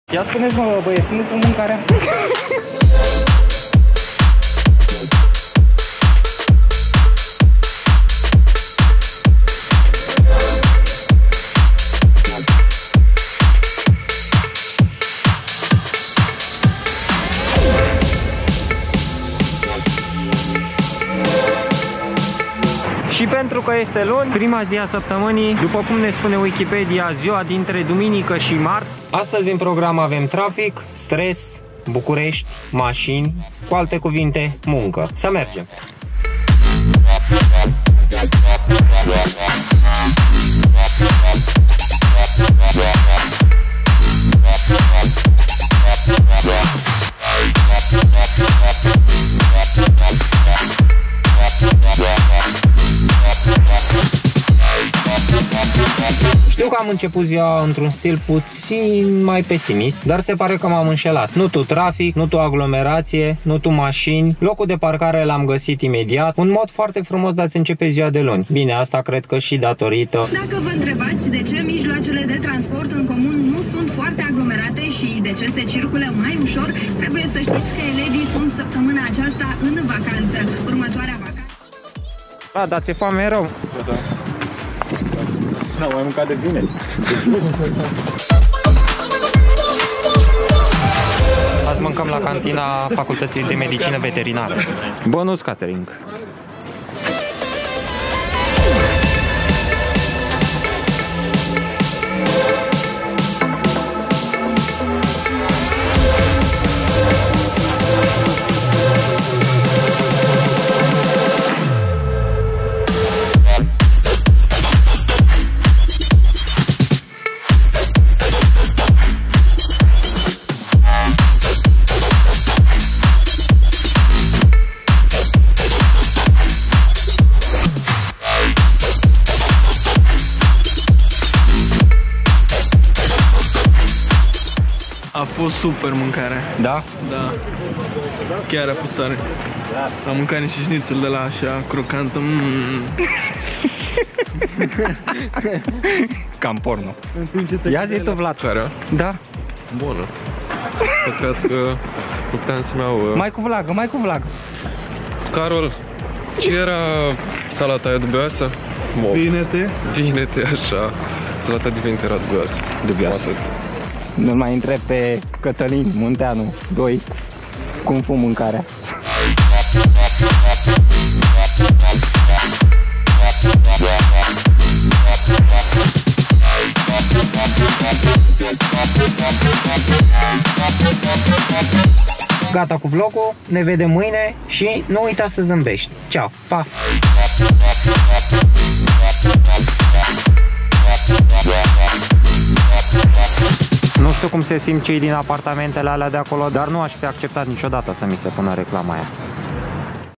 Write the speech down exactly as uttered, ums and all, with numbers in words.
Ia spuneți-mă, băieți, nu cu mâncarea? Și pentru că este luni, prima zi a săptămânii, după cum ne spune Wikipedia, ziua dintre duminică și marți. Astăzi în program avem trafic, stres, București, mașini, cu alte cuvinte, muncă. Să mergem! Știu că am început ziua într-un stil puțin mai pesimist, dar se pare că m-am înșelat. Nu tu trafic, nu tu aglomerație, nu tu mașini. Locul de parcare l-am găsit imediat. Un mod foarte frumos de a-ți începe ziua de luni. Bine, asta cred că și datorită. Dacă vă întrebați de ce mijloacele de transport în comun nu sunt foarte aglomerate și de ce se circulă mai ușor, trebuie să știți că elevii sunt săptămâna aceasta în vacanță. Următoarea vacanță... A, dar ți-e foame rău. Da. N-am mai mâncat de bine. Azi mâncăm la cantina Facultății de Medicină Veterinară. Bonus catering. A fost super mâncarea. Da? Da. Chiar a fost tare. Am mâncat niște șnițel de la așa crocantă. Mm. Cam porno. Ia zi tu, Vlad. Care? Da. Bună. Păcat că nu puteam să-mi iau... Uh... Mai cu vlagă, mai cu vlagă. Carol, ce era salata aia dubioasă? Bine-te. Bine-te, așa. Salata de vinete era dubioasă. Dubioasă. Nu-l mai întreb pe Cătălin Munteanu doi cum fu mâncarea. Gata cu vlogul, ne vedem mâine și nu uita să zâmbești. Ceau, pa! Nu știu cum se simt cei din apartamentele alea de acolo, dar nu aș fi acceptat niciodată să mi se pună reclama aia.